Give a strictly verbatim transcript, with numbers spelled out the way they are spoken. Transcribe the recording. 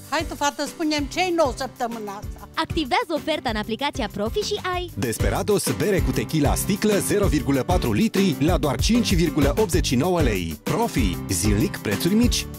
Hai tu, fată, spune-mi ce-i nou săptămâna asta. Activează oferta în aplicația Profi și ai Desperados bere cu tequila sticlă zero virgulă patru litri la doar cinci virgulă optzeci și nouă lei. Profi, zilnic prețuri mici.